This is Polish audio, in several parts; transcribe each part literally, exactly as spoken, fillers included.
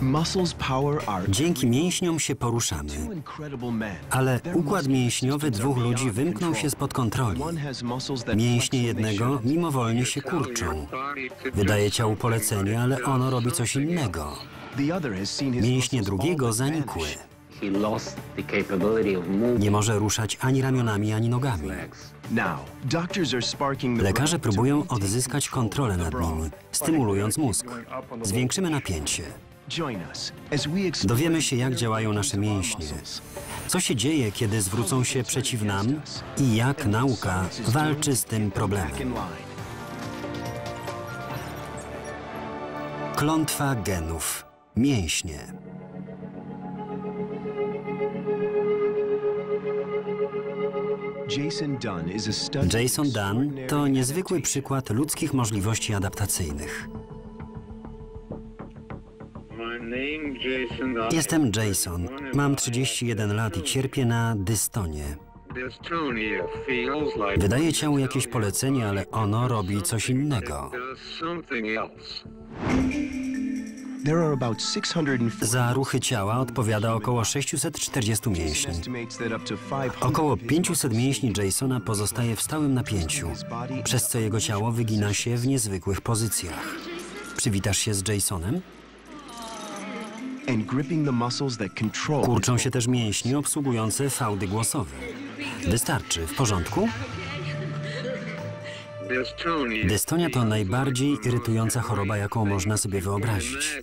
Dzięki mięśniom się poruszamy, ale układ mięśniowy dwóch ludzi wymknął się spod kontroli. Mięśnie jednego mimowolnie się kurczą. Wydaje ciału polecenie, ale ono robi coś innego. Mięśnie drugiego zanikły. Nie może ruszać ani ramionami, ani nogami. Lekarze próbują odzyskać kontrolę nad nimi, stymulując mózg. Zwiększymy napięcie. Dowiemy się, jak działają nasze mięśnie, co się dzieje, kiedy zwrócą się przeciw nam i jak nauka walczy z tym problemem. Klątwa genów. Mięśnie. Jason Dunn to niezwykły przykład ludzkich możliwości adaptacyjnych. Jestem Jason, mam trzydzieści jeden lat i cierpię na dystonię. Wydaje ciału jakieś polecenie, ale ono robi coś innego. Za ruchy ciała odpowiada około sześćset czterdzieści mięśni. Około pięćset mięśni Jasona pozostaje w stałym napięciu, przez co jego ciało wygina się w niezwykłych pozycjach. Przywitasz się z Jasonem? Kurczą się też mięśnie obsługujące fałdy głosowe. Wystarczy. W porządku? Dystonia to najbardziej irytująca choroba, jaką można sobie wyobrazić.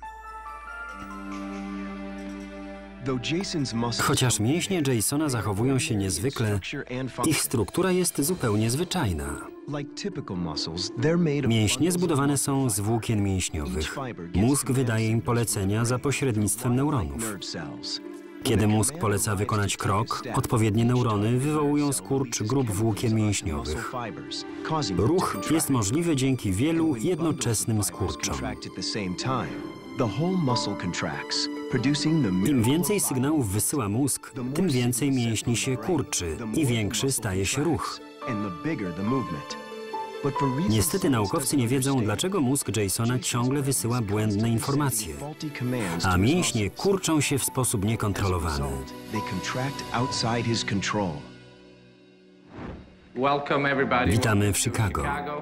Chociaż mięśnie Jasona zachowują się niezwykle, ich struktura jest zupełnie zwyczajna. Mięśnie zbudowane są z włókien mięśniowych. Mózg wydaje im polecenia za pośrednictwem neuronów. Kiedy mózg poleca wykonać krok, odpowiednie neurony wywołują skurcz grup włókien mięśniowych. Ruch jest możliwy dzięki wielu jednoczesnym skurczom. Im więcej sygnałów wysyła mózg, tym więcej mięśni się kurczy i większy staje się ruch. Niestety naukowcy nie wiedzą, dlaczego mózg Jasona ciągle wysyła błędne informacje, a mięśnie kurczą się w sposób niekontrolowany. Witamy w Chicago.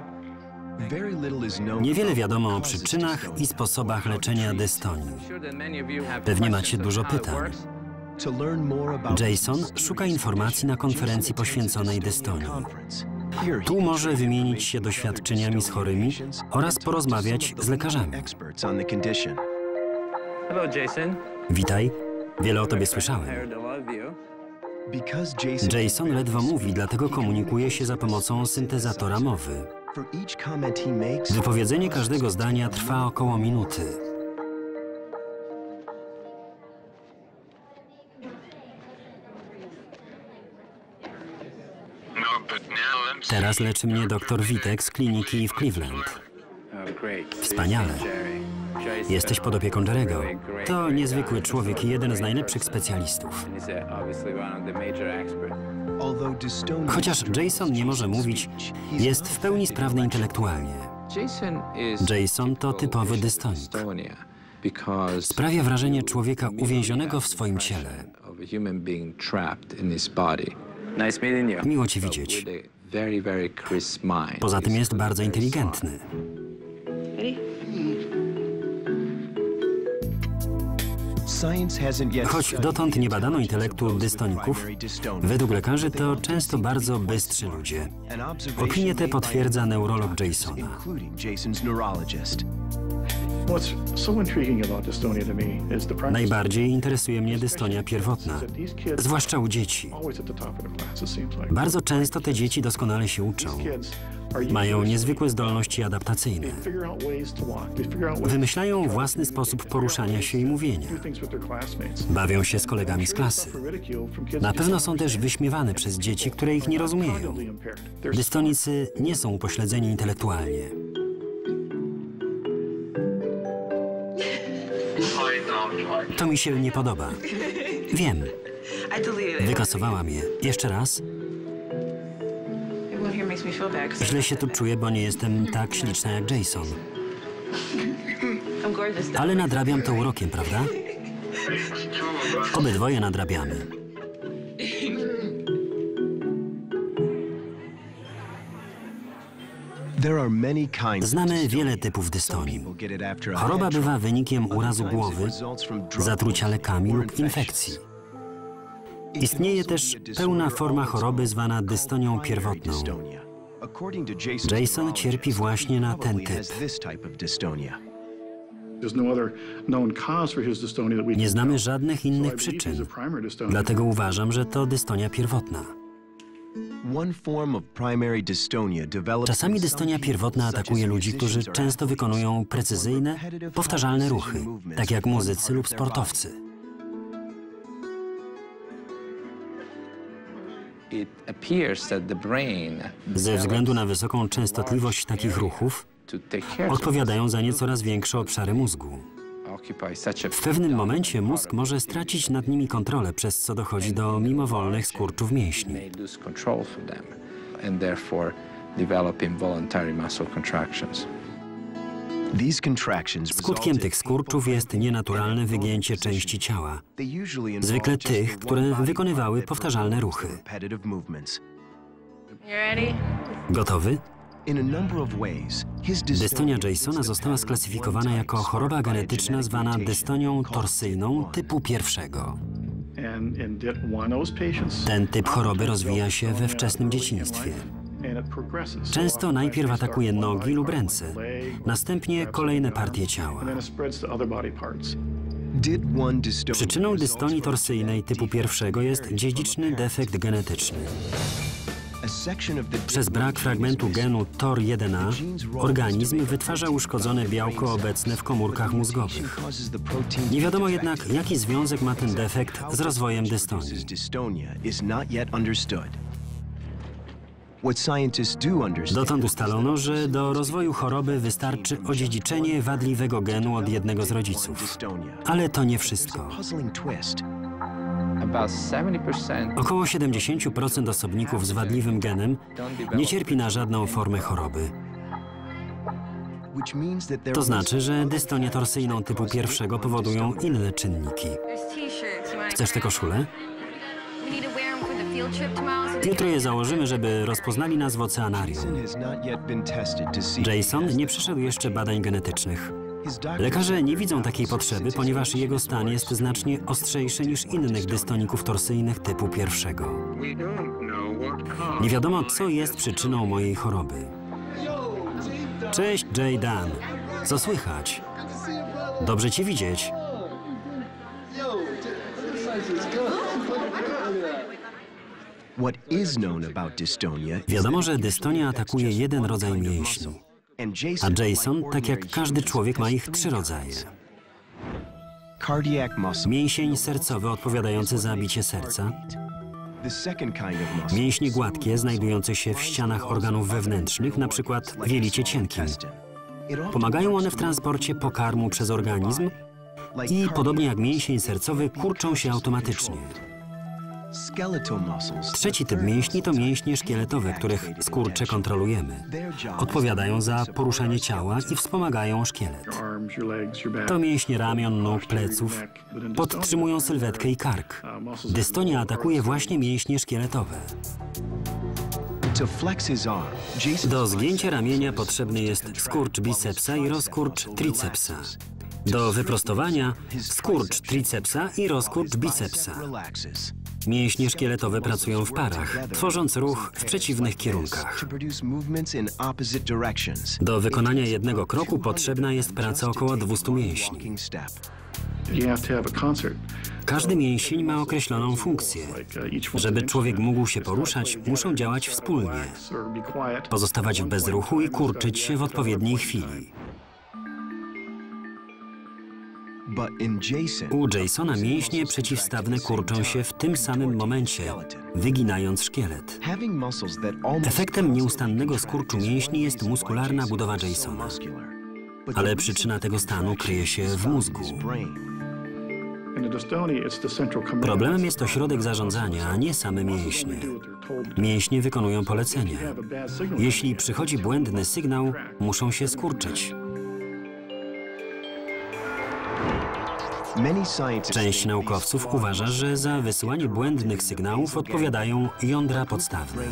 Niewiele wiadomo o przyczynach i sposobach leczenia dystonii. Pewnie macie dużo pytań. Jason szuka informacji na konferencji poświęconej dystonii. Tu może wymienić się doświadczeniami z chorymi oraz porozmawiać z lekarzami. Witaj. Wiele o tobie słyszałem. Jason ledwo mówi, dlatego komunikuje się za pomocą syntezatora mowy. Wypowiedzenie każdego zdania trwa około minuty. Teraz leczy mnie doktor Witek z kliniki w Cleveland. Wspaniale. Jesteś pod opieką Jerry'ego. To niezwykły człowiek i jeden z najlepszych specjalistów. Chociaż Jason nie może mówić, jest w pełni sprawny intelektualnie. Jason to typowy dystonik. Sprawia wrażenie człowieka uwięzionego w swoim ciele. Miło cię widzieć. Poza tym jest bardzo inteligentny. Choć dotąd nie badano intelektu dystoników, według lekarzy to często bardzo bystrzy ludzie. Opinię tę potwierdza neurolog Jasona. Najbardziej interesuje mnie dystonia pierwotna, zwłaszcza u dzieci. Bardzo często te dzieci doskonale się uczą. Mają niezwykłe zdolności adaptacyjne. Wymyślają własny sposób poruszania się i mówienia. Bawią się z kolegami z klasy. Na pewno są też wyśmiewane przez dzieci, które ich nie rozumieją. Dystonicy nie są upośledzeni intelektualnie. To mi się nie podoba. Wiem. Wykasowałam je. Jeszcze raz. Źle się tu czuję, bo nie jestem tak śliczna jak Jason. Ale nadrabiam to urokiem, prawda? Obydwoje nadrabiamy. Znamy wiele typów dystonii. Choroba bywa wynikiem urazu głowy, zatrucia lekami lub infekcji. Istnieje też pełna forma choroby zwana dystonią pierwotną. Jason cierpi właśnie na ten typ. Nie znamy żadnych innych przyczyn, dlatego uważam, że to dystonia pierwotna. Czasami dystonia pierwotna atakuje ludzi, którzy często wykonują precyzyjne, powtarzalne ruchy, tak jak muzycy lub sportowcy. Ze względu na wysoką częstotliwość takich ruchów odpowiadają za nie coraz większe obszary mózgu. W pewnym momencie mózg może stracić nad nimi kontrolę, przez co dochodzi do mimowolnych skurczów mięśni. Skutkiem tych skurczów jest nienaturalne wygięcie części ciała, zwykle tych, które wykonywały powtarzalne ruchy. Gotowy? Dystonia Jasona została sklasyfikowana jako choroba genetyczna zwana dystonią torsyjną typu pierwszego. Ten typ choroby rozwija się we wczesnym dzieciństwie. Często najpierw atakuje nogi lub ręce, następnie kolejne partie ciała. Przyczyną dystonii torsyjnej typu pierwszego jest dziedziczny defekt genetyczny. Przez brak fragmentu genu T O R jeden A organizm wytwarza uszkodzone białko obecne w komórkach mózgowych. Nie wiadomo jednak, jaki związek ma ten defekt z rozwojem dystonii. Dotąd ustalono, że do rozwoju choroby wystarczy odziedziczenie wadliwego genu od jednego z rodziców. Ale to nie wszystko. Około siedemdziesiąt procent osobników z wadliwym genem nie cierpi na żadną formę choroby. To znaczy, że dystonię torsyjną typu pierwszego powodują inne czynniki. Chcesz tę koszulę? Jutro je założymy, żeby rozpoznali nas w oceanarium. Jason nie przeszedł jeszcze badań genetycznych. Lekarze nie widzą takiej potrzeby, ponieważ jego stan jest znacznie ostrzejszy niż innych dystoników torsyjnych typu pierwszego. Nie wiadomo, co jest przyczyną mojej choroby. Cześć, Jay Dan. Co słychać? Dobrze cię widzieć. Wiadomo, że dystonia atakuje jeden rodzaj mięśni. A Jason, tak jak każdy człowiek, ma ich trzy rodzaje. Mięsień sercowy odpowiadający za bicie serca, mięśnie gładkie znajdujące się w ścianach organów wewnętrznych, np. w jelicie cienkim. Pomagają one w transporcie pokarmu przez organizm i, podobnie jak mięsień sercowy, kurczą się automatycznie. Trzeci typ mięśni to mięśnie szkieletowe, których skurcze kontrolujemy. Odpowiadają za poruszanie ciała i wspomagają szkielet. To mięśnie ramion, nóg, pleców. Podtrzymują sylwetkę i kark. Dystonia atakuje właśnie mięśnie szkieletowe. Do zgięcia ramienia potrzebny jest skurcz bicepsa i rozkurcz tricepsa. Do wyprostowania skurcz tricepsa i rozkurcz bicepsa. Mięśnie szkieletowe pracują w parach, tworząc ruch w przeciwnych kierunkach. Do wykonania jednego kroku potrzebna jest praca około dwustu mięśni. Każdy mięsień ma określoną funkcję. Żeby człowiek mógł się poruszać, muszą działać wspólnie, pozostawać w bezruchu i kurczyć się w odpowiedniej chwili. U Jasona mięśnie przeciwstawne kurczą się w tym samym momencie, wyginając szkielet. Efektem nieustannego skurczu mięśni jest muskularna budowa Jasona. Ale przyczyna tego stanu kryje się w mózgu. Problemem jest ośrodek zarządzania, a nie same mięśnie. Mięśnie wykonują polecenia. Jeśli przychodzi błędny sygnał, muszą się skurczyć. Część naukowców uważa, że za wysyłanie błędnych sygnałów odpowiadają jądra podstawne.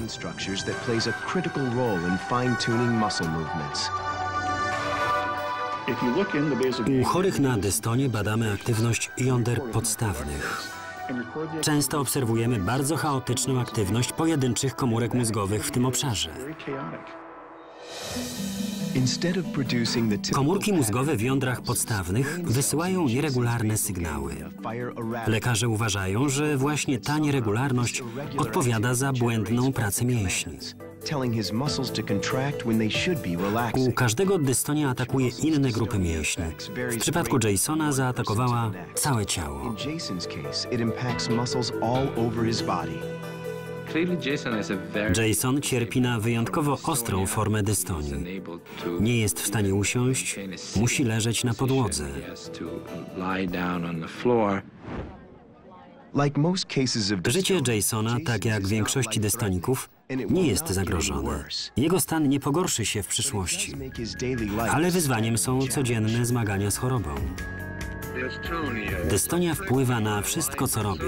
U chorych na dystonię badamy aktywność jąder podstawnych. Często obserwujemy bardzo chaotyczną aktywność pojedynczych komórek mózgowych w tym obszarze. Komórki mózgowe w jądrach podstawnych wysyłają nieregularne sygnały. Lekarze uważają, że właśnie ta nieregularność odpowiada za błędną pracę mięśni. U każdego dystonia atakuje inne grupy mięśni. W przypadku Jasona zaatakowała całe ciało. Jason cierpi na wyjątkowo ostrą formę dystonii. Nie jest w stanie usiąść, musi leżeć na podłodze. Życie Jasona, tak jak większości dystoników, nie jest zagrożone. Jego stan nie pogorszy się w przyszłości, ale wyzwaniem są codzienne zmagania z chorobą. Dystonia wpływa na wszystko, co robię.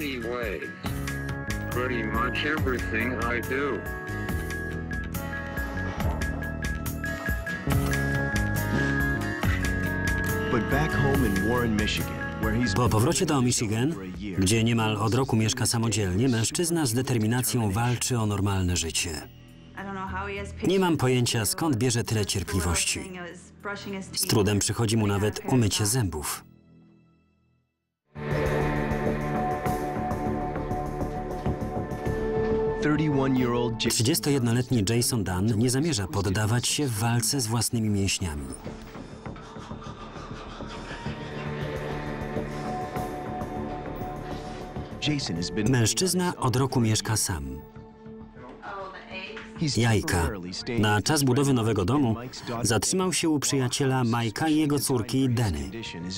Po powrocie do Michigan, gdzie niemal od roku mieszka samodzielnie, mężczyzna z determinacją walczy o normalne życie. Nie mam pojęcia, skąd bierze tyle cierpliwości. Z trudem przychodzi mu nawet umycie zębów. trzydziestojednoletni Jason Dunn nie zamierza poddawać się w walce z własnymi mięśniami. Mężczyzna od roku mieszka sam. Jajka. Na czas budowy nowego domu zatrzymał się u przyjaciela Mike'a i jego córki Denny.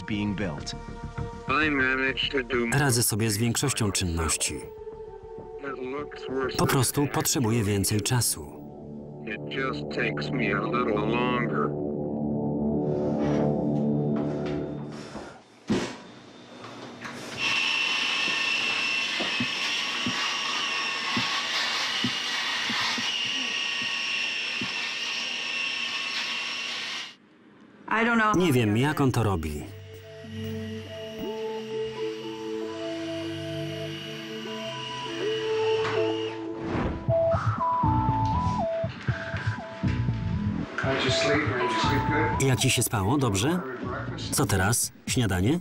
Radzę sobie z większością czynności. Po prostu potrzebuję więcej czasu. Nie wiem, jak on to robi. Jak ci się spało? Dobrze? Co teraz? Śniadanie?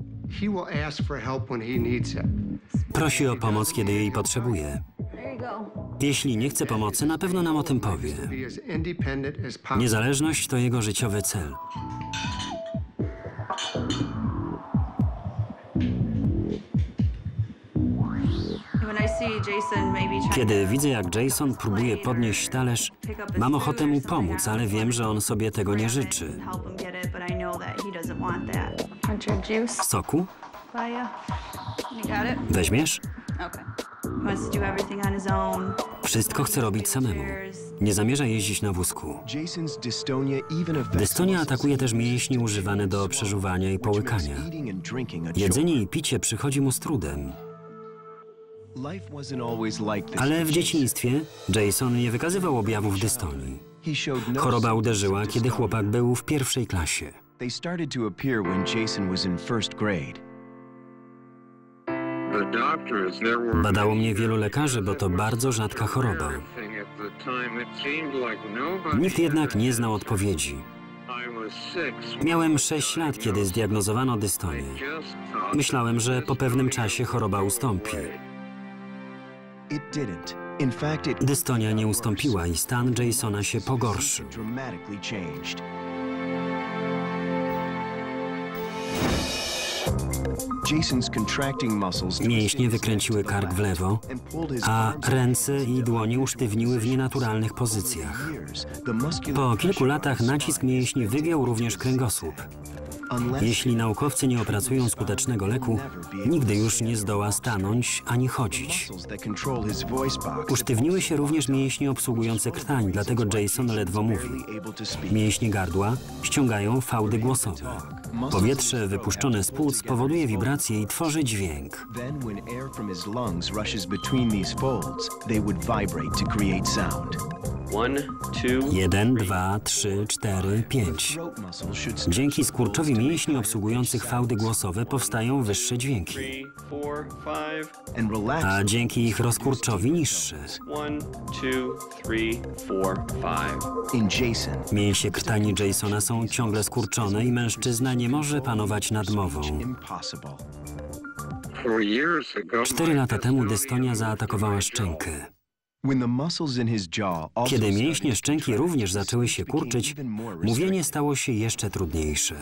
Prosi o pomoc, kiedy jej potrzebuje. Jeśli nie chce pomocy, na pewno nam o tym powie. Niezależność to jego życiowy cel. Kiedy widzę, jak Jason próbuje podnieść talerz, mam ochotę mu pomóc, ale wiem, że on sobie tego nie życzy. Soku? Weźmiesz? Wszystko chce robić samemu. Nie zamierza jeździć na wózku. Dystonia atakuje też mięśnie używane do przeżuwania i połykania. Jedzenie i picie przychodzi mu z trudem. Ale w dzieciństwie Jason nie wykazywał objawów dystonii. Choroba uderzyła, kiedy chłopak był w pierwszej klasie. Badało mnie wielu lekarzy, bo to bardzo rzadka choroba. Nikt jednak nie znał odpowiedzi. Miałem sześć lat, kiedy zdiagnozowano dystonię. Myślałem, że po pewnym czasie choroba ustąpi. Dystonia nie ustąpiła i stan Jasona się pogorszył. Mięśnie wykręciły kark w lewo, a ręce i dłonie usztywniły w nienaturalnych pozycjach. Po kilku latach nacisk mięśni wygiął również kręgosłup. Jeśli naukowcy nie opracują skutecznego leku, nigdy już nie zdoła stanąć ani chodzić. Usztywniły się również mięśnie obsługujące krtań, dlatego Jason ledwo mówi. Mięśnie gardła ściągają fałdy głosowe. Powietrze wypuszczone z płuc powoduje wibracje i tworzy dźwięk. Jeden, dwa, trzy, cztery, pięć. Dzięki skurczowi mięśni obsługujących fałdy głosowe powstają wyższe dźwięki, a dzięki ich rozkurczowi niższe. Mięśnie krtani Jasona są ciągle skurczone i mężczyzna nie może panować nad mową. Cztery lata temu dystonia zaatakowała szczękę. Kiedy mięśnie szczęki również zaczęły się kurczyć, mówienie stało się jeszcze trudniejsze.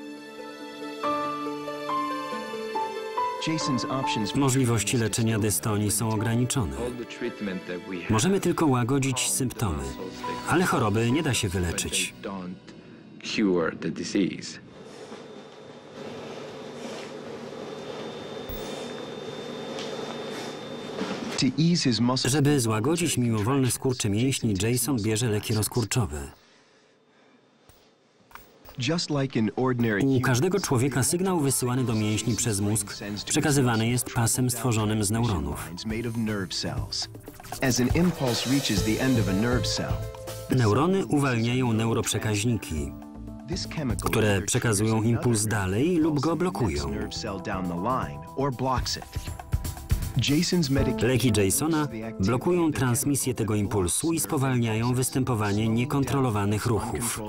Możliwości leczenia dystonii są ograniczone. Możemy tylko łagodzić symptomy, ale choroby nie da się wyleczyć. Żeby złagodzić mimowolne skurcze mięśni, Jason bierze leki rozkurczowe. U każdego człowieka sygnał wysyłany do mięśni przez mózg przekazywany jest pasem stworzonym z neuronów. Neurony uwalniają neuroprzekaźniki, które przekazują impuls dalej lub go blokują. Leki Jasona blokują transmisję tego impulsu i spowalniają występowanie niekontrolowanych ruchów.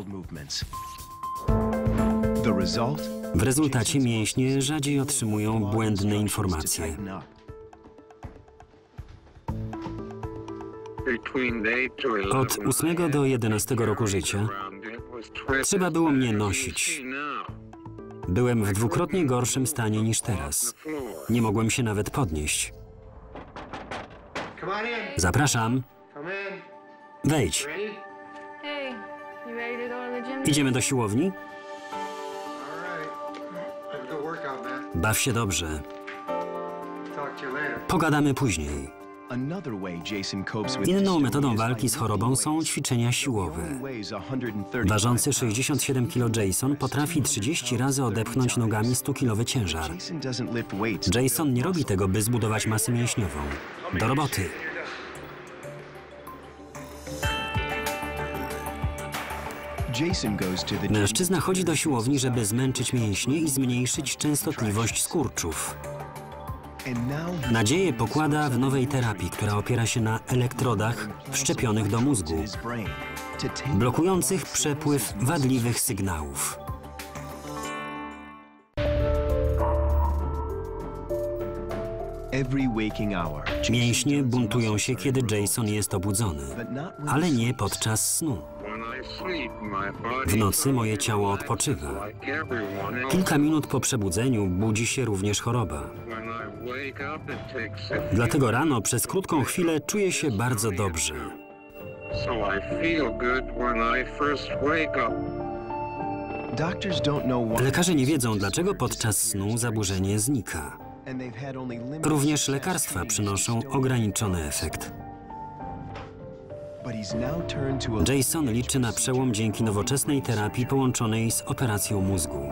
W rezultacie mięśnie rzadziej otrzymują błędne informacje. Od ósmego do jedenastego roku życia trzeba było mnie nosić. Byłem w dwukrotnie gorszym stanie niż teraz. Nie mogłem się nawet podnieść. Zapraszam. Wejdź. Idziemy do siłowni? Baw się dobrze. Pogadamy później. Inną metodą walki z chorobą są ćwiczenia siłowe. Ważący sześćdziesiąt siedem kilogramów Jason potrafi trzydzieści razy odepchnąć nogami stukilowy ciężar. Jason nie robi tego, by zbudować masę mięśniową. Do roboty! Mężczyzna chodzi do siłowni, żeby zmęczyć mięśnie i zmniejszyć częstotliwość skurczów. Nadzieję pokłada w nowej terapii, która opiera się na elektrodach wszczepionych do mózgu, blokujących przepływ wadliwych sygnałów. Mięśnie buntują się, kiedy Jason jest obudzony, ale nie podczas snu. W nocy moje ciało odpoczywa. Kilka minut po przebudzeniu budzi się również choroba. Dlatego rano przez krótką chwilę czuję się bardzo dobrze. Lekarze nie wiedzą, dlaczego podczas snu zaburzenie znika. Również lekarstwa przynoszą ograniczony efekt. Jason liczy na przełom dzięki nowoczesnej terapii połączonej z operacją mózgu.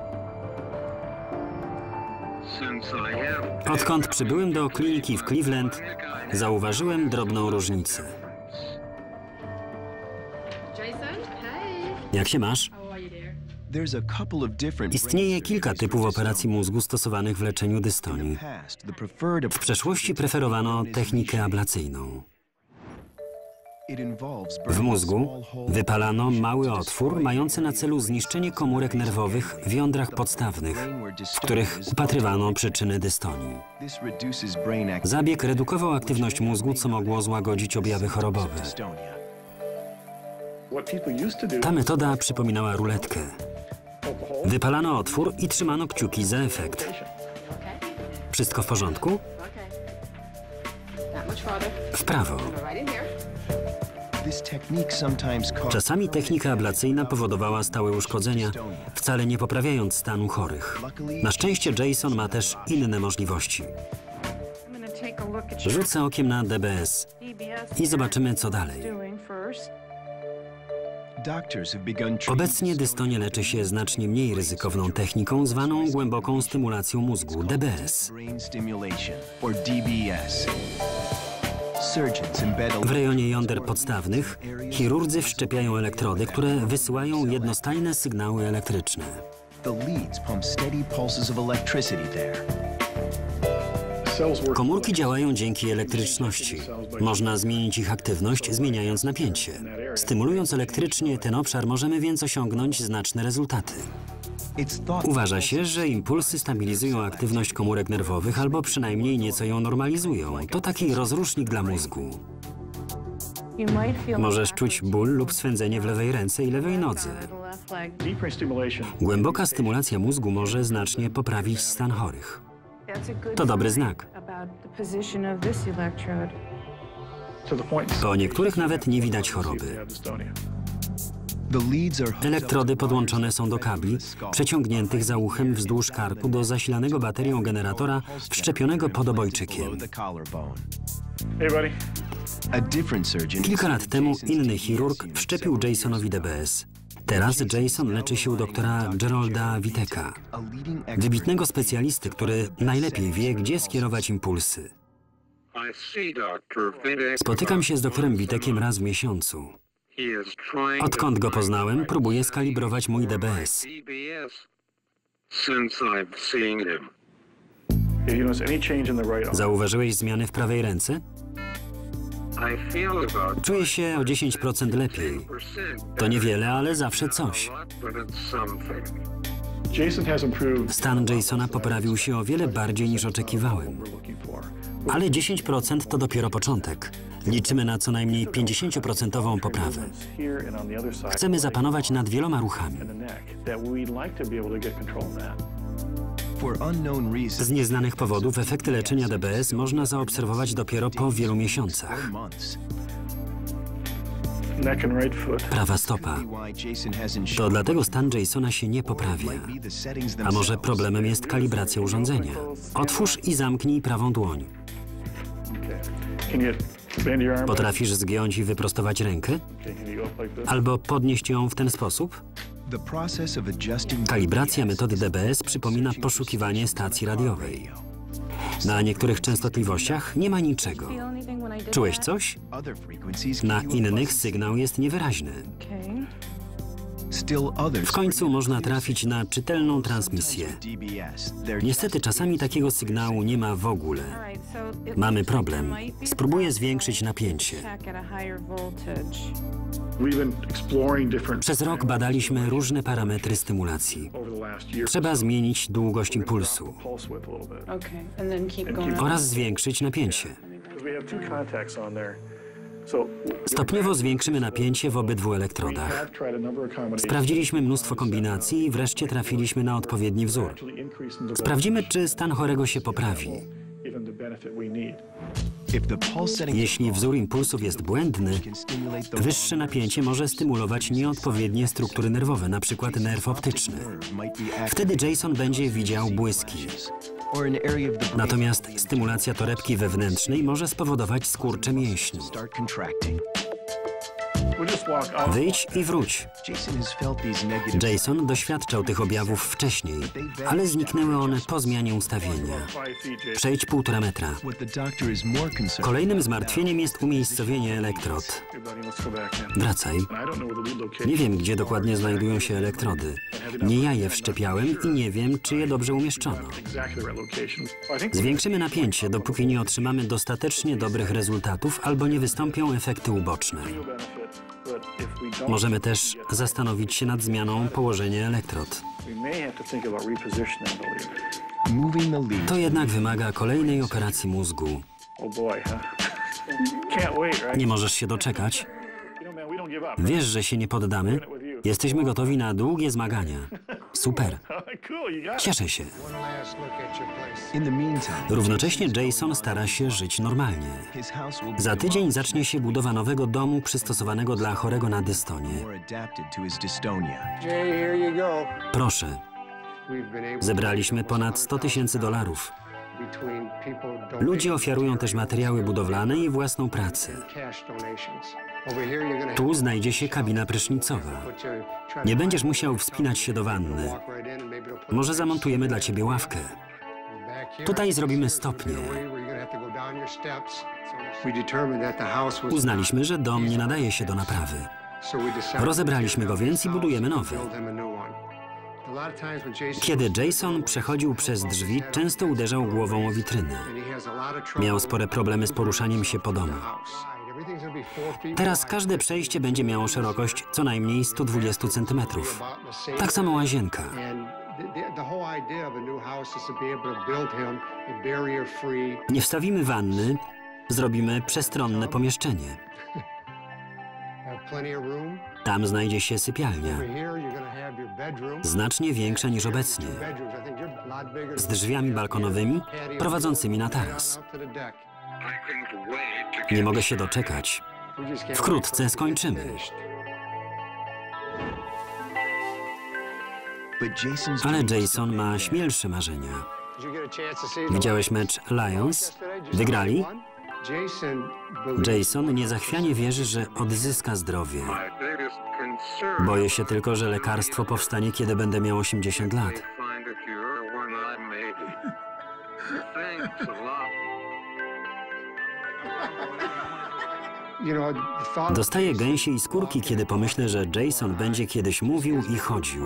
Odkąd przybyłem do kliniki w Cleveland, zauważyłem drobną różnicę. Jak się masz? Istnieje kilka typów operacji mózgu stosowanych w leczeniu dystonii. W przeszłości preferowano technikę ablacyjną. W mózgu wypalano mały otwór mający na celu zniszczenie komórek nerwowych w jądrach podstawnych, w których upatrywano przyczyny dystonii. Zabieg redukował aktywność mózgu, co mogło złagodzić objawy chorobowe. Ta metoda przypominała ruletkę. Wypalano otwór i trzymano kciuki za efekt. Wszystko w porządku? W prawo. Czasami technika ablacyjna powodowała stałe uszkodzenia, wcale nie poprawiając stanu chorych. Na szczęście Jason ma też inne możliwości. Rzucę okiem na D B S i zobaczymy, co dalej. Obecnie dystonię leczy się znacznie mniej ryzykowną techniką zwaną głęboką stymulacją mózgu, D B S. W rejonie jąder podstawnych chirurdzy wszczepiają elektrody, które wysyłają jednostajne sygnały elektryczne. Komórki działają dzięki elektryczności. Można zmienić ich aktywność, zmieniając napięcie. Stymulując elektrycznie ten obszar, możemy więc osiągnąć znaczne rezultaty. Uważa się, że impulsy stabilizują aktywność komórek nerwowych albo przynajmniej nieco ją normalizują. To taki rozrusznik dla mózgu. Możesz czuć ból lub swędzenie w lewej ręce i lewej nodze. Głęboka stymulacja mózgu może znacznie poprawić stan chorych. To dobry znak. Po niektórych nawet nie widać choroby. Elektrody podłączone są do kabli, przeciągniętych za uchem wzdłuż karku do zasilanego baterią generatora wszczepionego pod obojczykiem. Kilka lat temu inny chirurg wszczepił Jasonowi D B S. Teraz Jason leczy się u doktora Gerolda Witeka, wybitnego specjalisty, który najlepiej wie, gdzie skierować impulsy. Spotykam się z doktorem Witekiem raz w miesiącu. Odkąd go poznałem, próbuję skalibrować mój D B S. Zauważyłeś zmiany w prawej ręce? Czuję się o dziesięć procent lepiej. To niewiele, ale zawsze coś. Stan Jasona poprawił się o wiele bardziej niż oczekiwałem. Ale dziesięć procent to dopiero początek. Liczymy na co najmniej pięćdziesięcioprocentową poprawę. Chcemy zapanować nad wieloma ruchami. Z nieznanych powodów efekty leczenia D B S można zaobserwować dopiero po wielu miesiącach. Prawa stopa. To dlatego stan Jasona się nie poprawia. A może problemem jest kalibracja urządzenia? Otwórz i zamknij prawą dłoń. Potrafisz zgiąć i wyprostować rękę? Albo podnieść ją w ten sposób? Kalibracja metody D B S przypomina poszukiwanie stacji radiowej. Na niektórych częstotliwościach nie ma niczego. Czułeś coś? Na innych sygnał jest niewyraźny. W końcu można trafić na czytelną transmisję. Niestety czasami takiego sygnału nie ma w ogóle. Mamy problem. Spróbuję zwiększyć napięcie. Przez rok badaliśmy różne parametry stymulacji. Trzeba zmienić długość impulsu oraz zwiększyć napięcie. Stopniowo zwiększymy napięcie w obydwu elektrodach. Sprawdziliśmy mnóstwo kombinacji i wreszcie trafiliśmy na odpowiedni wzór. Sprawdzimy, czy stan chorego się poprawi. Jeśli wzór impulsów jest błędny, wyższe napięcie może stymulować nieodpowiednie struktury nerwowe, np. nerw optyczny. Wtedy Jason będzie widział błyski. Natomiast stymulacja torebki wewnętrznej może spowodować skurcze mięśni. Wyjdź i wróć. Jason doświadczał tych objawów wcześniej, ale zniknęły one po zmianie ustawienia. Przejdź półtora metra. Kolejnym zmartwieniem jest umiejscowienie elektrod. Wracaj. Nie wiem, gdzie dokładnie znajdują się elektrody. Nie ja je wszczepiałem i nie wiem, czy je dobrze umieszczono. Zwiększymy napięcie, dopóki nie otrzymamy dostatecznie dobrych rezultatów albo nie wystąpią efekty uboczne. Możemy też zastanowić się nad zmianą położenia elektrod. To jednak wymaga kolejnej operacji mózgu. Nie możesz się doczekać? Wiesz, że się nie poddamy? Jesteśmy gotowi na długie zmagania. Super. Cieszę się. Równocześnie Jason stara się żyć normalnie. Za tydzień zacznie się budowa nowego domu przystosowanego dla chorego na dystonię. Proszę. Zebraliśmy ponad sto tysięcy dolarów. Ludzie ofiarują też materiały budowlane i własną pracę. Tu znajdzie się kabina prysznicowa. Nie będziesz musiał wspinać się do wanny. Może zamontujemy dla ciebie ławkę. Tutaj zrobimy stopnie. Uznaliśmy, że dom nie nadaje się do naprawy. Rozebraliśmy go więc i budujemy nowy. Kiedy Jason przechodził przez drzwi, często uderzał głową o witryny. Miał spore problemy z poruszaniem się po domu. Teraz każde przejście będzie miało szerokość co najmniej sto dwadzieścia centymetrów. Tak samo łazienka. Nie wstawimy wanny, zrobimy przestronne pomieszczenie. Tam znajdzie się sypialnia, znacznie większa niż obecnie, z drzwiami balkonowymi prowadzącymi na taras. Nie mogę się doczekać. Wkrótce skończymy. Ale Jason ma śmielsze marzenia. Widziałeś mecz Lions? Wygrali? Jason niezachwianie wierzy, że odzyska zdrowie. Boję się tylko, że lekarstwo powstanie, kiedy będę miał osiemdziesiąt lat. Dostaję gęsiej skórki, kiedy pomyślę, że Jason będzie kiedyś mówił i chodził.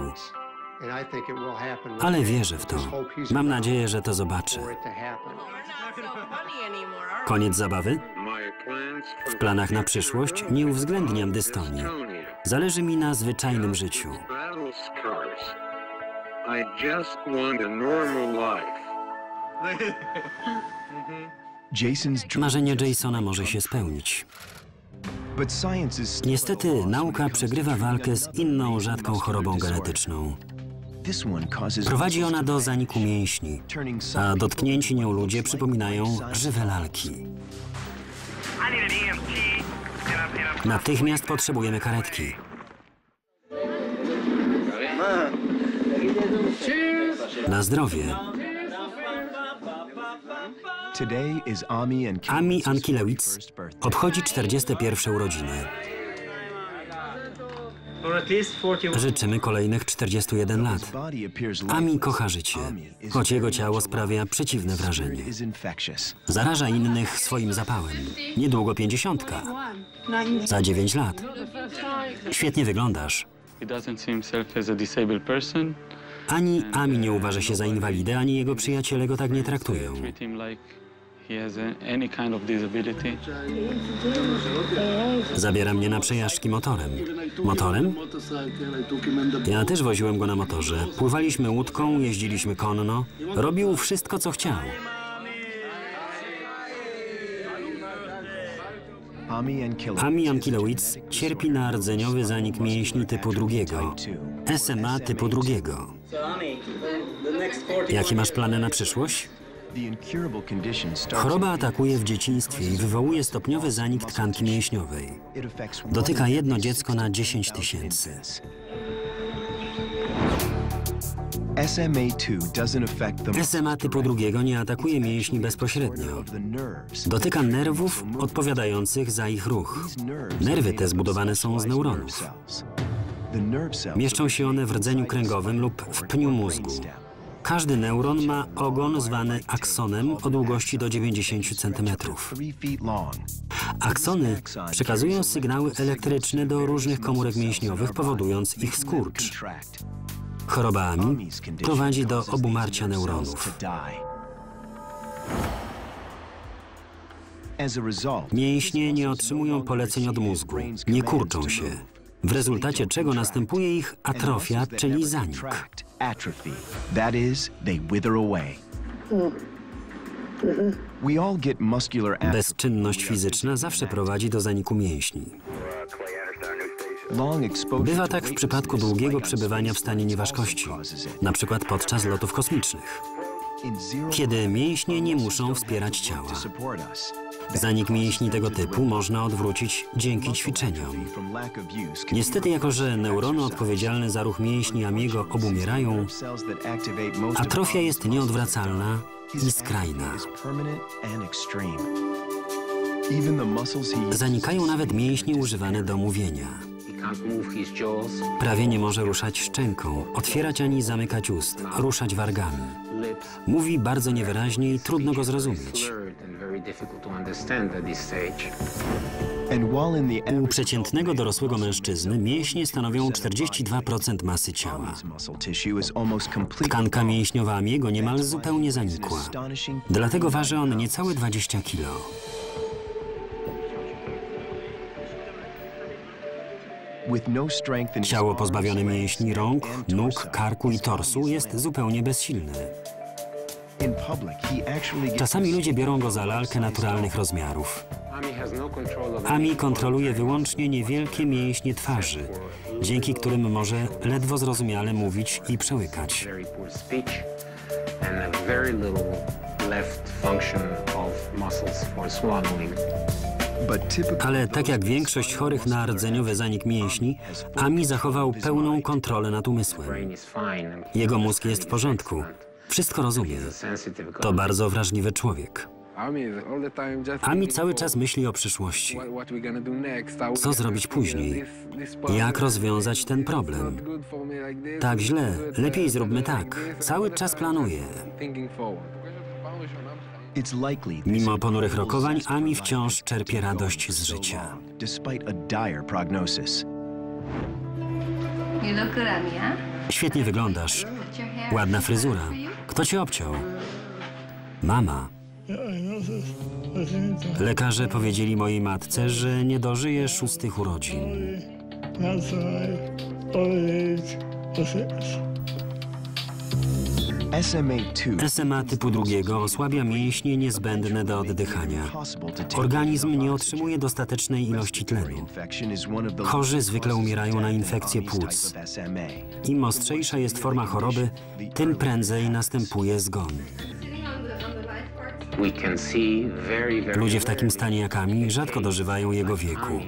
Ale wierzę w to. Mam nadzieję, że to zobaczę. Koniec zabawy? W planach na przyszłość nie uwzględniam dystonii. Zależy mi na zwyczajnym życiu. Marzenie Jasona może się spełnić. Niestety nauka przegrywa walkę z inną rzadką chorobą genetyczną. Prowadzi ona do zaniku mięśni, a dotknięci nią ludzie przypominają żywe lalki. Natychmiast potrzebujemy karetki. Na zdrowie. Amy Ankielewicz obchodzi czterdzieste pierwsze urodziny. Życzymy kolejnych czterdziestu jeden lat. Amy kocha życie, choć jego ciało sprawia przeciwne wrażenie. Zaraża innych swoim zapałem. Niedługo pięćdziesiątka. Za dziewięć lat. Świetnie wyglądasz. Ani Amy nie uważa się za inwalidę, ani jego przyjaciele go tak nie traktują. Zabiera mnie na przejażdżki motorem. Motorem? Ja też woziłem go na motorze. Pływaliśmy łódką, jeździliśmy konno. Robił wszystko, co chciał. Amy Ankielewicz cierpi na rdzeniowy zanik mięśni typu drugiego. S M A typu drugiego. Jakie masz plany na przyszłość? Choroba atakuje w dzieciństwie i wywołuje stopniowy zanik tkanki mięśniowej. Dotyka jedno dziecko na dziesięć tysięcy. S M A typu drugiego nie atakuje mięśni bezpośrednio. Dotyka nerwów odpowiadających za ich ruch. Nerwy te zbudowane są z neuronów. Mieszczą się one w rdzeniu kręgowym lub w pniu mózgu. Każdy neuron ma ogon zwany aksonem o długości do dziewięćdziesięciu centymetrów. Aksony przekazują sygnały elektryczne do różnych komórek mięśniowych, powodując ich skurcz. Choroba Amy prowadzi do obumarcia neuronów. Mięśnie nie otrzymują poleceń od mózgu, nie kurczą się, w rezultacie czego następuje ich atrofia, czyli zanik. Bezczynność fizyczna zawsze prowadzi do zaniku mięśni. Bywa tak w przypadku długiego przebywania w stanie nieważkości, na przykład podczas lotów kosmicznych, kiedy mięśnie nie muszą wspierać ciała. Zanik mięśni tego typu można odwrócić dzięki ćwiczeniom. Niestety, jako że neurony odpowiedzialne za ruch mięśni Amiego obumierają, atrofia jest nieodwracalna i skrajna. Zanikają nawet mięśnie używane do mówienia. Prawie nie może ruszać szczęką, otwierać ani zamykać ust, ruszać wargami. Mówi bardzo niewyraźnie i trudno go zrozumieć. U przeciętnego dorosłego mężczyzny mięśnie stanowią czterdzieści dwa procent masy ciała. Tkanka mięśniowa Amiego niemal zupełnie zanikła. Dlatego waży on niecałe dwadzieścia kilo. Ciało pozbawione mięśni rąk, nóg, karku i torsu jest zupełnie bezsilne. Czasami ludzie biorą go za lalkę naturalnych rozmiarów. Ami kontroluje wyłącznie niewielkie mięśnie twarzy, dzięki którym może ledwo zrozumiale mówić i przełykać. Ale tak jak większość chorych na rdzeniowy zanik mięśni, Ami zachował pełną kontrolę nad umysłem. Jego mózg jest w porządku. Wszystko rozumie. To bardzo wrażliwy człowiek. Ami cały czas myśli o przyszłości. Co zrobić później? Jak rozwiązać ten problem? Tak źle, lepiej zróbmy tak. Cały czas planuje. Mimo ponurych rokowań, Ami wciąż czerpie radość z życia. Świetnie wyglądasz. Ładna fryzura. Kto cię obciął? Mama. Lekarze powiedzieli mojej matce, że nie dożyje szóstych urodzin. S M A typu drugiego osłabia mięśnie niezbędne do oddychania. Organizm nie otrzymuje dostatecznej ilości tlenu. Chorzy zwykle umierają na infekcje płuc. Im ostrzejsza jest forma choroby, tym prędzej następuje zgon. Ludzie w takim stanie jak Ami rzadko dożywają jego wieku.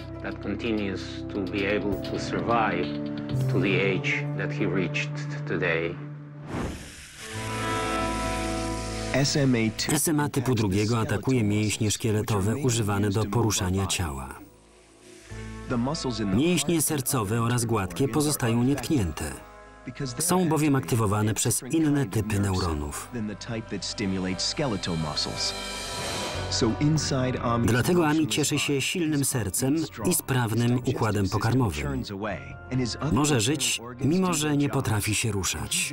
S M A typu drugiego atakuje mięśnie szkieletowe używane do poruszania ciała. Mięśnie sercowe oraz gładkie pozostają nietknięte. Są bowiem aktywowane przez inne typy neuronów. Dlatego Ami cieszy się silnym sercem i sprawnym układem pokarmowym. Może żyć, mimo że nie potrafi się ruszać.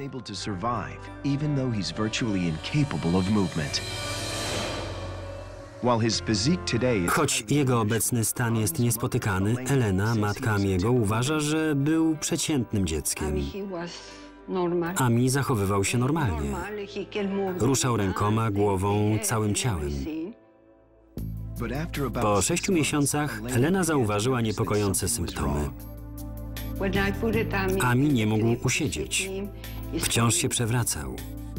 Choć jego obecny stan jest niespotykany, Elena, matka Amiego, uważa, że był przeciętnym dzieckiem. Ami zachowywał się normalnie. Ruszał rękoma, głową, całym ciałem. Po sześciu miesiącach Elena zauważyła niepokojące symptomy. Ami nie mógł usiedzieć. Wciąż się przewracał.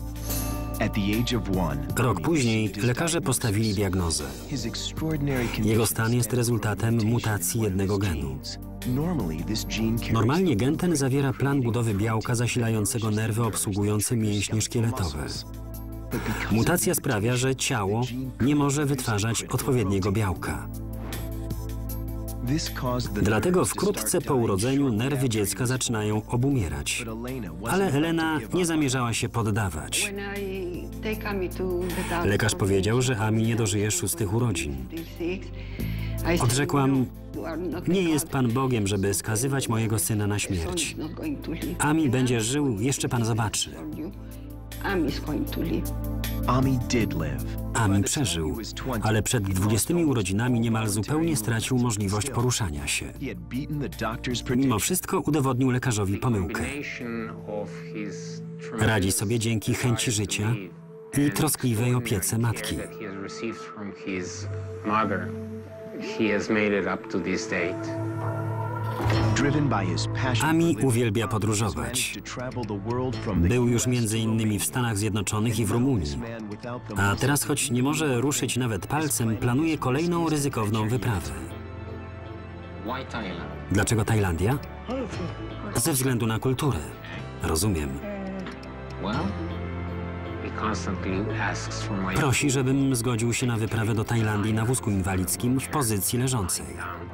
Rok później lekarze postawili diagnozę. Jego stan jest rezultatem mutacji jednego genu. Normalnie gen ten zawiera plan budowy białka zasilającego nerwy obsługujące mięśnie szkieletowe. Mutacja sprawia, że ciało nie może wytwarzać odpowiedniego białka. Dlatego wkrótce po urodzeniu nerwy dziecka zaczynają obumierać. Ale Elena nie zamierzała się poddawać. Lekarz powiedział, że Ami nie dożyje szóstych urodzin. Odrzekłam, nie jest Pan Bogiem, żeby skazywać mojego syna na śmierć. Ami będzie żył, jeszcze Pan zobaczy. Ami przeżył, ale przed dwudziestymi urodzinami niemal zupełnie stracił możliwość poruszania się. Mimo wszystko udowodnił lekarzowi pomyłkę. Radzi sobie dzięki chęci życia i troskliwej opiece matki. Ami uwielbia podróżować. Był już między innymi w Stanach Zjednoczonych i w Rumunii. A teraz, choć nie może ruszyć nawet palcem, planuje kolejną ryzykowną wyprawę. Dlaczego Tajlandia? Ze względu na kulturę. Rozumiem. Prosi, żebym zgodził się na wyprawę do Tajlandii na wózku inwalidzkim w pozycji leżącej.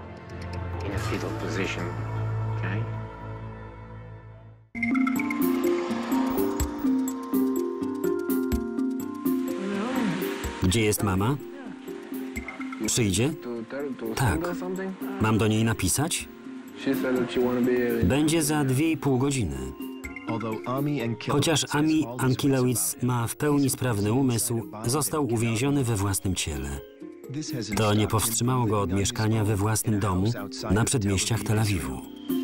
Gdzie jest mama? Przyjdzie? Tak. Mam do niej napisać? Będzie za dwie i pół godziny. Chociaż Ami Ankilewicz ma w pełni sprawny umysł, został uwięziony we własnym ciele. To nie powstrzymało go od mieszkania we własnym domu na przedmieściach Tel Awiwu.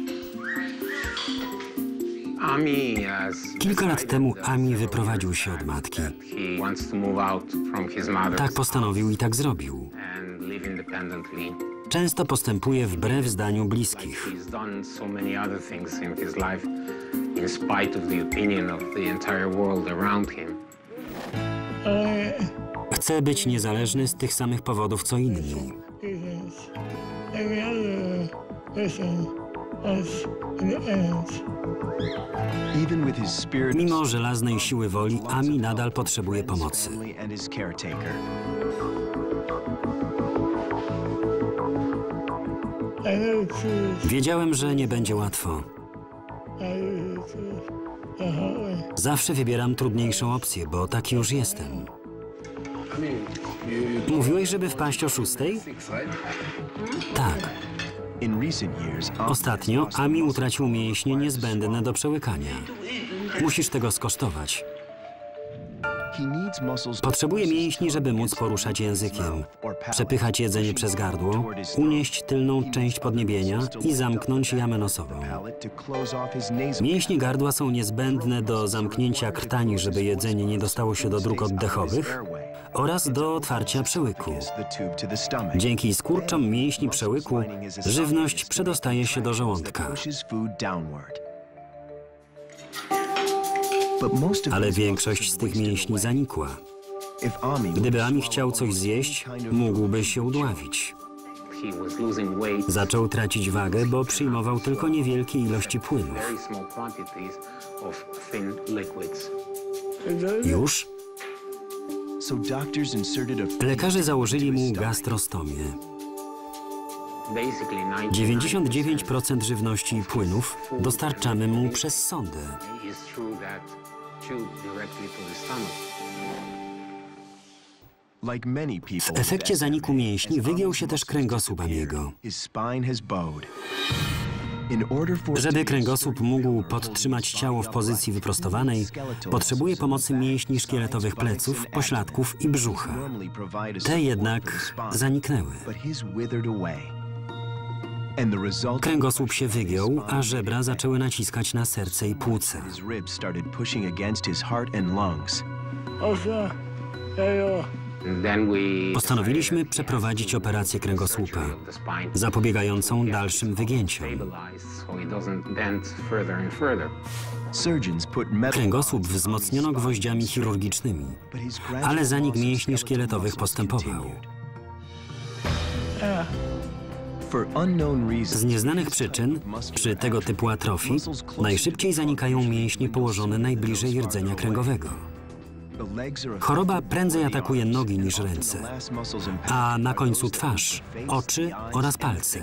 Kilka lat temu Ami wyprowadził się od matki. Tak postanowił i tak zrobił. Często postępuje wbrew zdaniu bliskich. Chce być niezależny z tych samych powodów co inni. Mimo żelaznej siły woli, Ami nadal potrzebuje pomocy. Wiedziałem, że nie będzie łatwo. Zawsze wybieram trudniejszą opcję, bo taki już jestem. Mówiłeś, żeby wpaść o szóstej? Tak. Ostatnio Ami utracił mięśnie niezbędne do przełykania. Musisz tego skosztować. Potrzebuje mięśni, żeby móc poruszać językiem, przepychać jedzenie przez gardło, unieść tylną część podniebienia i zamknąć jamę nosową. Mięśnie gardła są niezbędne do zamknięcia krtani, żeby jedzenie nie dostało się do dróg oddechowych oraz do otwarcia przełyku. Dzięki skurczom mięśni przełyku żywność przedostaje się do żołądka. Ale większość z tych mięśni zanikła. Gdyby Ami chciał coś zjeść, mógłby się udławić. Zaczął tracić wagę, bo przyjmował tylko niewielkie ilości płynów. Już? Lekarze założyli mu gastrostomię. dziewięćdziesiąt dziewięć procent żywności i płynów dostarczamy mu przez sondę. W efekcie zaniku mięśni wygiął się też kręgosłup Amiego. Żeby kręgosłup mógł podtrzymać ciało w pozycji wyprostowanej, potrzebuje pomocy mięśni szkieletowych pleców, pośladków i brzucha. Te jednak zaniknęły. Kręgosłup się wygiął, a żebra zaczęły naciskać na serce i płuca. Postanowiliśmy przeprowadzić operację kręgosłupa, zapobiegającą dalszym wygięciom. Kręgosłup wzmocniono gwoździami chirurgicznymi, ale zanik mięśni szkieletowych postępował. Z nieznanych przyczyn, przy tego typu atrofii, najszybciej zanikają mięśnie położone najbliżej rdzenia kręgowego. Choroba prędzej atakuje nogi niż ręce, a na końcu twarz, oczy oraz palce.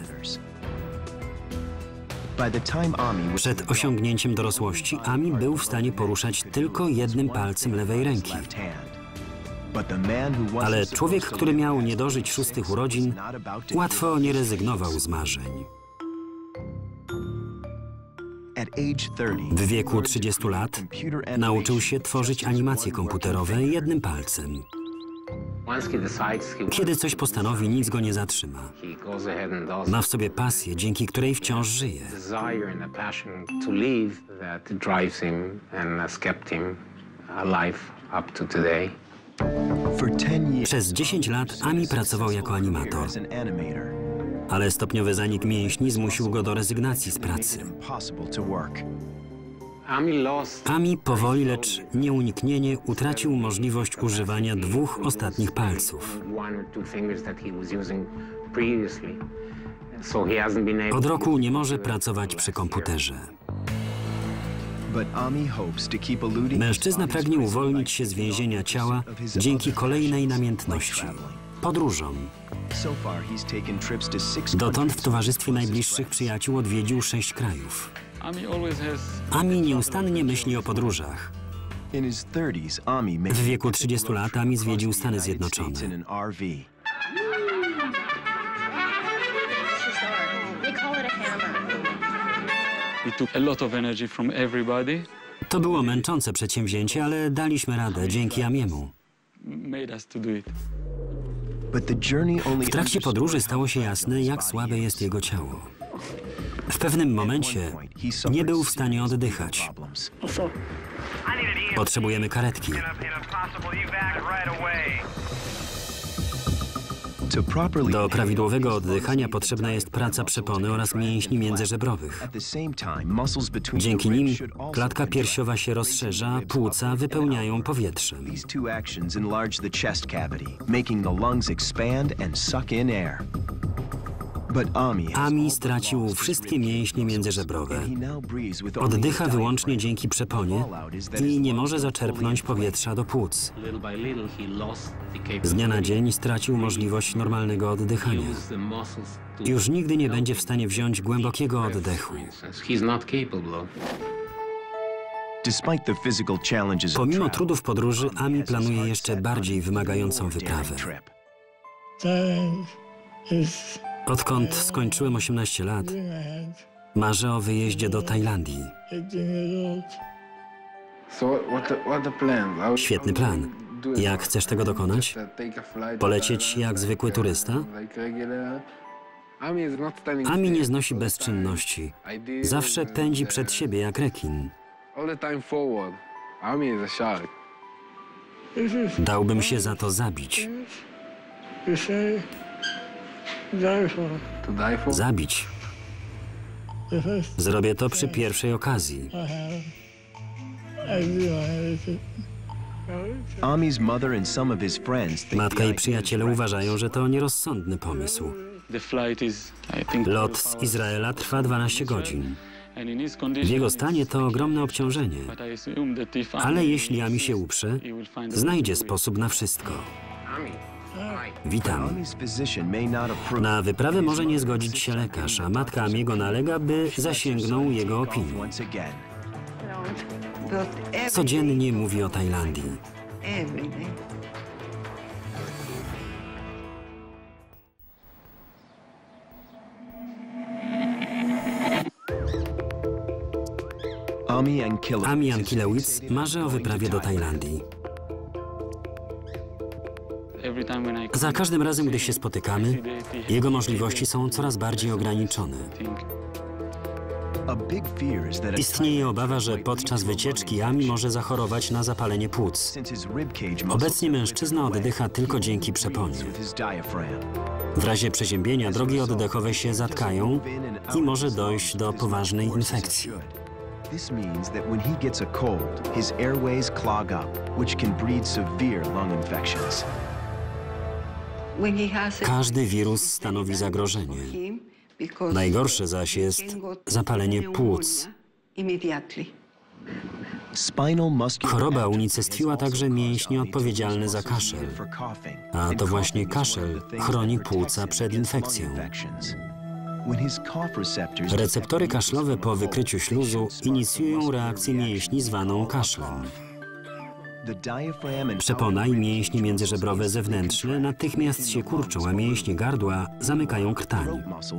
Przed osiągnięciem dorosłości Ami był w stanie poruszać tylko jednym palcem lewej ręki. Ale człowiek, który miał nie dożyć szóstych urodzin, łatwo nie rezygnował z marzeń. W wieku trzydziestu lat nauczył się tworzyć animacje komputerowe jednym palcem. Kiedy coś postanowi, nic go nie zatrzyma. Ma w sobie pasję, dzięki której wciąż żyje. Przez dziesięć lat Ami pracował jako animator. ale stopniowy zanik mięśni zmusił go do rezygnacji z pracy. Ami powoli, lecz nieuniknienie utracił możliwość używania dwóch ostatnich palców. Od roku nie może pracować przy komputerze. Mężczyzna pragnie uwolnić się z więzienia ciała dzięki kolejnej namiętności – podróżom. Dotąd w towarzystwie najbliższych przyjaciół odwiedził sześć krajów. Ami nieustannie myśli o podróżach. W wieku trzydziestu lat Ami zwiedził Stany Zjednoczone. To było męczące przedsięwzięcie, ale daliśmy radę dzięki Amiemu. W trakcie podróży stało się jasne, jak słabe jest jego ciało. W pewnym momencie nie był w stanie oddychać. Potrzebujemy karetki. Do prawidłowego oddychania potrzebna jest praca przepony oraz mięśni międzyżebrowych. Dzięki nim klatka piersiowa się rozszerza, płuca wypełniają powietrzem. Ami stracił wszystkie mięśnie międzyżebrowe. Oddycha wyłącznie dzięki przeponie i nie może zaczerpnąć powietrza do płuc. Z dnia na dzień stracił możliwość normalnego oddychania. Już nigdy nie będzie w stanie wziąć głębokiego oddechu. Pomimo trudów podróży, Ami planuje jeszcze bardziej wymagającą wyprawę. Odkąd skończyłem osiemnaście lat, marzę o wyjeździe do Tajlandii. Świetny plan. Jak chcesz tego dokonać? Polecieć jak zwykły turysta? Ami nie znosi bezczynności. Zawsze pędzi przed siebie jak rekin. Dałbym się za to zabić. Zabić. Zrobię to przy pierwszej okazji. Matka i przyjaciele uważają, że to nierozsądny pomysł. Lot z Izraela trwa dwanaście godzin. W jego stanie to ogromne obciążenie. Ale jeśli Ami się uprze, znajdzie sposób na wszystko. Witam. Na wyprawę może nie zgodzić się lekarz, a matka Amiego nalega, by zasięgnął jego opinii. Codziennie mówi o Tajlandii. Ami Ankilewicz marzy o wyprawie do Tajlandii. Za każdym razem, gdy się spotykamy, jego możliwości są coraz bardziej ograniczone. Istnieje obawa, że podczas wycieczki Ami może zachorować na zapalenie płuc. Obecnie mężczyzna oddycha tylko dzięki przeponie. W razie przeziębienia drogi oddechowe się zatkają i może dojść do poważnej infekcji. This means that when he gets a cold, his airways clog up, which can breed severe lung infections. Każdy wirus stanowi zagrożenie. Najgorsze zaś jest zapalenie płuc. Choroba unicestwiła także mięśnie odpowiedzialne za kaszel, a to właśnie kaszel chroni płuca przed infekcją. Receptory kaszlowe po wykryciu śluzu inicjują reakcję mięśni zwaną kaszlem. Przepona i mięśnie międzyżebrowe zewnętrzne natychmiast się kurczą, a mięśnie gardła zamykają krtań.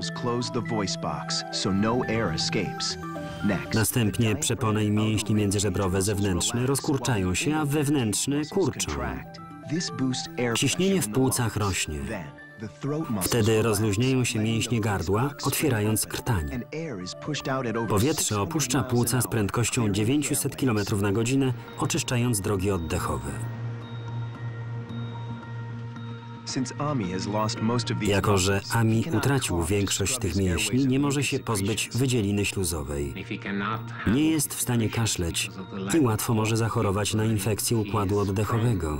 Następnie przepona i mięśnie międzyżebrowe zewnętrzne rozkurczają się, a wewnętrzne kurczą. Ciśnienie w płucach rośnie. Wtedy rozluźniają się mięśnie gardła, otwierając krtań. Powietrze opuszcza płuca z prędkością dziewięćset kilometrów na godzinę, oczyszczając drogi oddechowe. Jako że Ami utracił większość tych mięśni, nie może się pozbyć wydzieliny śluzowej. Nie jest w stanie kaszleć i łatwo może zachorować na infekcję układu oddechowego.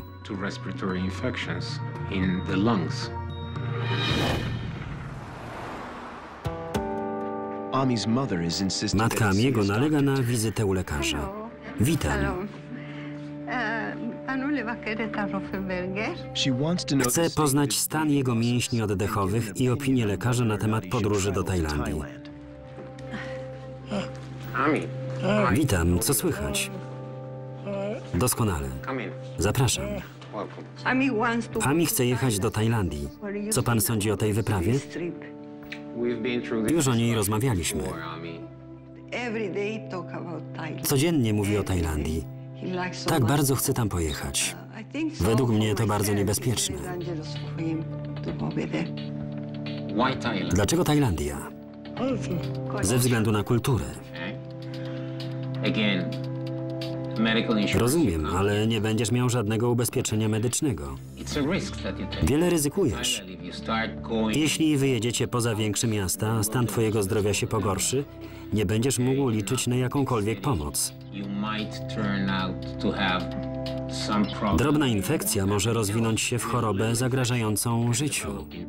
Matka Amiego nalega na wizytę u lekarza. Witam. Chcę poznać stan jego mięśni oddechowych i opinię lekarza na temat podróży do Tajlandii. Witam, co słychać? Doskonale. Zapraszam. Ami chce jechać do Tajlandii. Co pan sądzi o tej wyprawie? Już o niej rozmawialiśmy. Codziennie mówi o Tajlandii. Tak bardzo chce tam pojechać. Według mnie to bardzo niebezpieczne. Dlaczego Tajlandia? Ze względu na kulturę. Rozumiem, ale nie będziesz miał żadnego ubezpieczenia medycznego. Wiele ryzykujesz. Jeśli wyjedziecie poza większe miasta, a stan twojego zdrowia się pogorszy, nie będziesz mógł liczyć na jakąkolwiek pomoc. Drobna infekcja może rozwinąć się w chorobę zagrażającą życiu.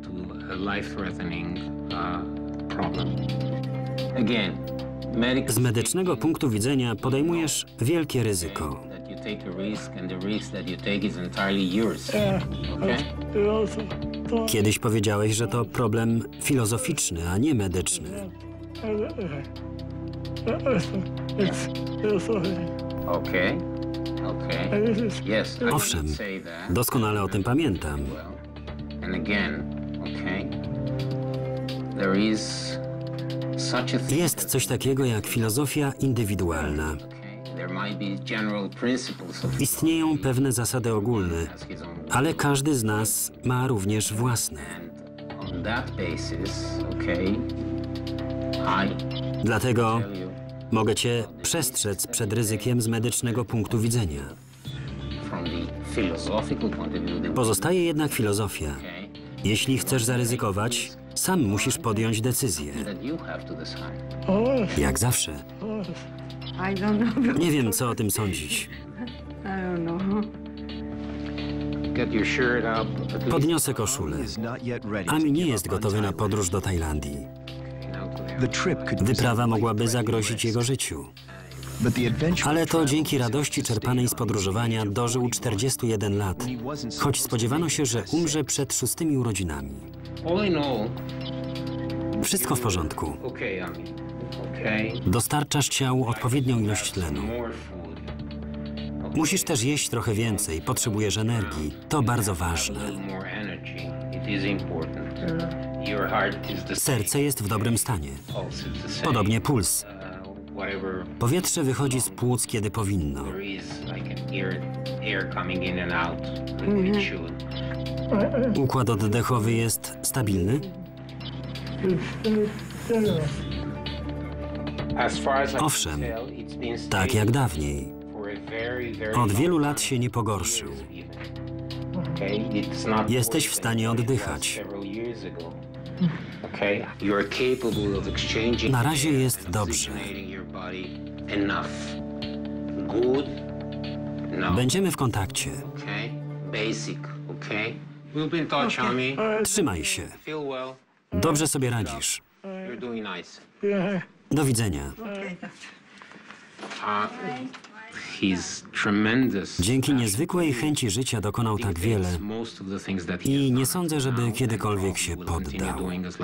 Z medycznego punktu widzenia podejmujesz wielkie ryzyko. Kiedyś powiedziałeś, że to problem filozoficzny, a nie medyczny. Owszem, doskonale o tym pamiętam. Jest coś takiego jak filozofia indywidualna. Istnieją pewne zasady ogólne, ale każdy z nas ma również własne. Dlatego mogę cię przestrzec przed ryzykiem z medycznego punktu widzenia. Pozostaje jednak filozofia. Jeśli chcesz zaryzykować, sam musisz podjąć decyzję. Jak zawsze. Nie wiem, co o tym sądzić. Podniosę koszulę. Ami nie jest gotowy na podróż do Tajlandii. Wyprawa mogłaby zagrozić jego życiu. Ale to dzięki radości czerpanej z podróżowania dożył czterdziestu jeden lat, choć spodziewano się, że umrze przed szóstymi urodzinami. Wszystko w porządku. Dostarczasz ciału odpowiednią ilość tlenu. Musisz też jeść trochę więcej, potrzebujesz energii. To bardzo ważne. Serce jest w dobrym stanie. Podobnie puls. Powietrze wychodzi z płuc, kiedy powinno. Układ oddechowy jest stabilny? Owszem, tak jak dawniej. Od wielu lat się nie pogorszył. Jesteś w stanie oddychać. Na razie jest dobrze. Będziemy w kontakcie. Trzymaj się. Dobrze sobie radzisz. Do widzenia. Dzięki niezwykłej chęci życia dokonał tak wiele i nie sądzę, żeby kiedykolwiek się poddał.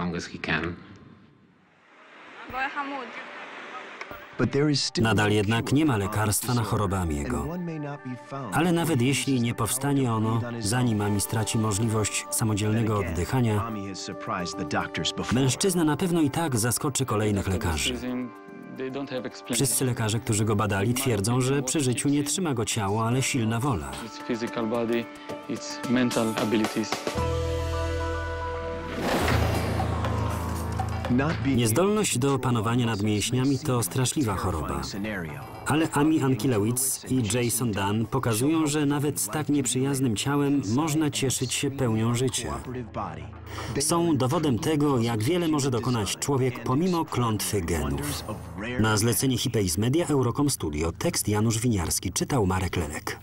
Nadal jednak nie ma lekarstwa na chorobę Amiego. Ale nawet jeśli nie powstanie ono, zanim Ami straci możliwość samodzielnego oddychania, mężczyzna na pewno i tak zaskoczy kolejnych lekarzy. Wszyscy lekarze, którzy go badali, twierdzą, że przy życiu nie trzyma go ciało, ale silna wola. Niezdolność do panowania nad mięśniami to straszliwa choroba. Ale Amy Ankielewicz i Jason Dunn pokazują, że nawet z tak nieprzyjaznym ciałem można cieszyć się pełnią życia. Są dowodem tego, jak wiele może dokonać człowiek pomimo klątwy genów. Na zlecenie Hipays Media Eurocom Studio tekst Janusz Winiarski czytał Marek Lelek.